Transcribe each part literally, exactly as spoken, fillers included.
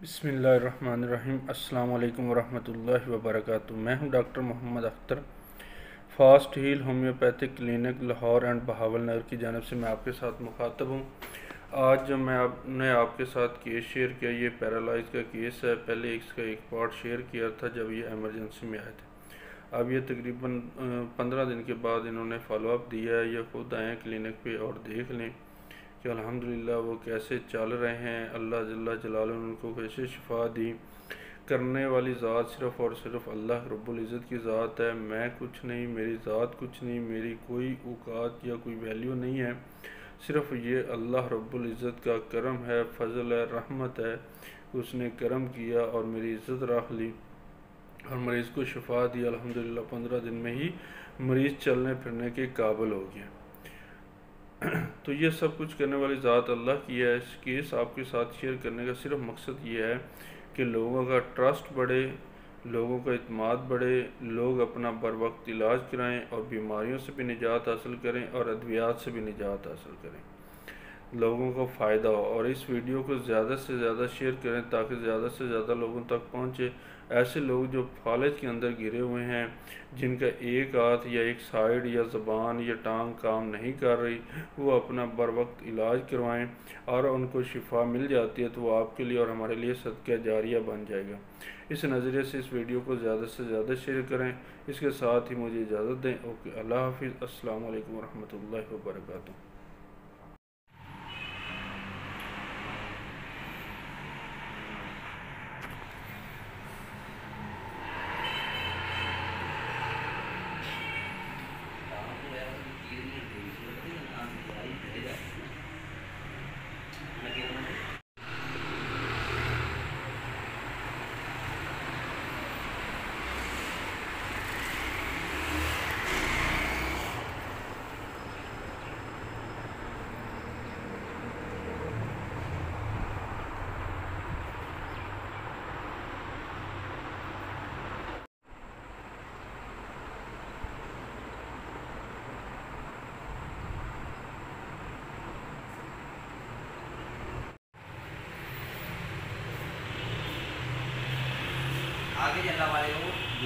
बिस्मिल्लाहिर्रहमानिर्रहीम। अस्सलाम वालेकुम वरहमतुल्लाहि वबरकातुहू। मैं हूं doctor Mohammad Akhtar. Fast heal homeopathic clinic Lahore and Bahawalnagar की जानिब से मैं आपके साथ मुखातब हूं। आज जो मैं आपने आपके साथ केस शेयर किया, ये पैरालाइज का केस है। पहले इसका एक पार्ट शेयर किया था जब ये एमरजेंसी में आए थे। अब ये तकरीबन पंद्रह दिन के बाद इन्होंने फॉलोअप दिया है। ये खुद आए क्लिनिक पे और देख लें कि अल्हम्दुलिल्लाह वो कैसे चल रहे हैं। अल्लाह जल्ला जलालुहु उनको कैसे शिफा दी। करने वाली ज़ात सिर्फ़ और सिर्फ अल्लाह रब्बुल इज़्ज़त की ज़ात है। मैं कुछ नहीं, मेरी ज़ात कुछ नहीं, मेरी कोई औकात या कोई वैल्यू नहीं है। सिर्फ़ ये अल्लाह रब्बुल इज़्ज़त का करम है, फ़ज़ल है, रहमत है। उसने करम किया और मेरी इज़्ज़त रख ली और मरीज़ को शिफा दी। अल्हम्दुलिल्लाह पंद्रह दिन में ही मरीज़ चलने फिरने के काबिल हो गया। तो ये सब कुछ करने वाली ज़ात अल्लाह की है। इस केस आपके साथ शेयर करने का सिर्फ मकसद ये है कि लोगों का ट्रस्ट बढ़े, लोगों का इत्माद बढ़े, लोग अपना बर वक्त इलाज कराएँ और बीमारियों से भी निजात हासिल करें और अद्वियात से भी निजात हासिल करें, लोगों को फ़ायदा हो। और इस वीडियो को ज़्यादा से ज़्यादा शेयर करें ताकि ज़्यादा से ज़्यादा लोगों तक पहुँचे। ऐसे लोग जो फालिज के अंदर गिरे हुए हैं, जिनका एक हाथ या एक साइड या ज़बान या टांग काम नहीं कर रही, वो अपना बर वक्त इलाज करवाएं और उनको शिफा मिल जाती है तो वो आपके लिए और हमारे लिए सदका जारिया बन जाएगा। इस नज़रिए से इस वीडियो को ज़्यादा से ज़्यादा शेयर करें। इसके साथ ही मुझे इजाज़त दें। ओके, अल्लाह हाफिज़। अस्सलाम वालेकुम रहमतुल्लाहि व बरकातुहू। आगे चलने वाले हो जी।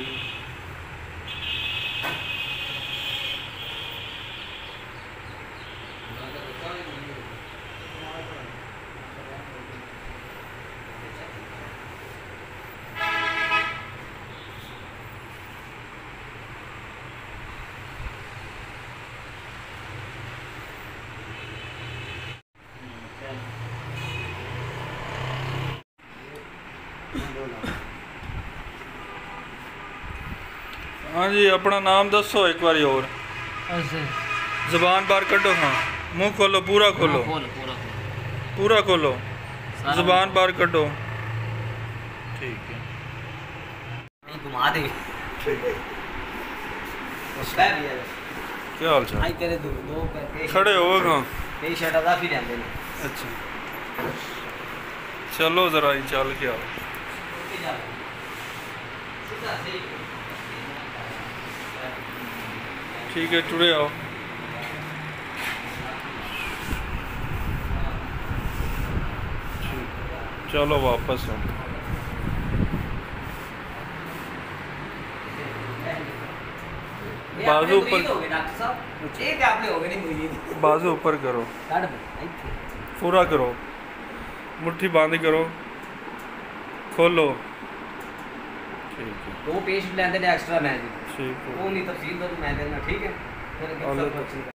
हाँ जी, अपना नाम दसो एक बार और। ऐसे ज़बान बाहर कटो। हाँ, मुंह खोलो, पूरा खोलो, पूरा पूरा पूरा खोलो, ज़बान बाहर कटो। ठीक है, नहीं घुमा दे। क्या हाल चाल? भाई तेरे दो दो पे खड़े हो कहाँ? कई शर्ट अदा भी रहते हैं। अच्छा, चलो ज़रा ही चल के आओ। ठीक है, टुड़े आओ। चलो वापस आओ। बाजू ऊपर, बाजू ऊपर करो, पूरा करो, मुट्ठी बंद करो, खोलो। ठीक है, दो पेश लेंदे ने एक्स्ट्रा मैं जी। ठीक है, वो नहीं तफसील तो मैं देना। ठीक है।